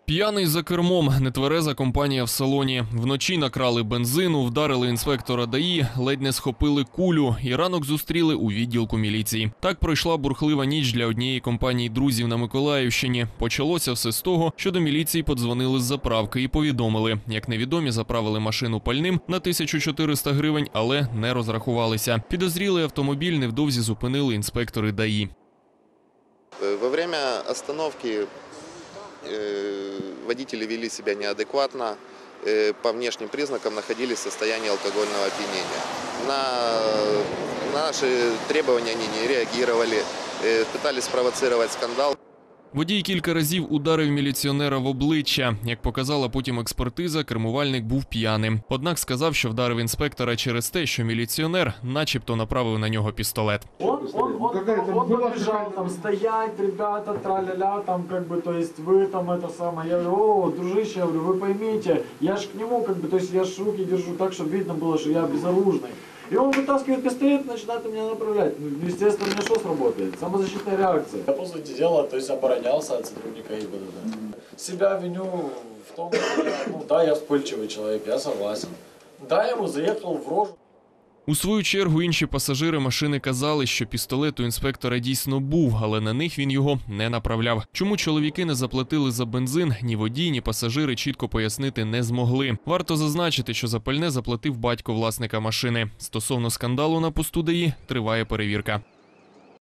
П'яний за кермом, нетвереза компанія в салоні. Вночі накрали бензину, вдарили інспектора ДАІ, ледь не схопили кулю і ранок зустріли у відділку міліції. Так пройшла бурхлива ніч для однієї компанії друзів на Миколаївщині. Почалося все з того, що до міліції подзвонили з заправки і повідомили, як невідомі заправили машину пальним на 1400 гривень, але не розрахувалися. Підозрілий автомобіль невдовзі зупинили інспектори ДАІ. Во время остановки водители вели себя неадекватно, по внешним признакам находились в состоянии алкогольного опьянения. На наши требования они не реагировали, пытались спровоцировать скандал. Водій кілька разів ударив міліціонера в обличчя. Як показала потім експертиза, кермувальник був п'яним. Однак сказав, що вдарив інспектора через те, що міліціонер начебто направив на нього пістолет. Он побежал там стоять, ребята, тра-ля-ля, там как бы, то есть вы там это самое. Я говорю, о, дружище, я говорю, вы поймите, я ж к нему как бы, то есть я ж руки держу так, чтобы видно было, что я безоружный. И он вытаскивает пистолет и начинает меня направлять. Ну, естественно, у меня что сработает? Самозащитная реакция. Я, по сути дела, то есть оборонялся от сотрудника ГИБДД. Себя виню в том, что да, я вспыльчивый человек, я согласен. Да, я ему заехал в рожу. У свою чергу інші пасажири машини казали, що пістолет у інспектора дійсно був, але на них він його не направляв. Чому чоловіки не заплатили за бензин, ні водій, ні пасажири чітко пояснити не змогли. Варто зазначити, що за пальне заплатив батько власника машини. Стосовно скандалу на посту ДАІ триває перевірка.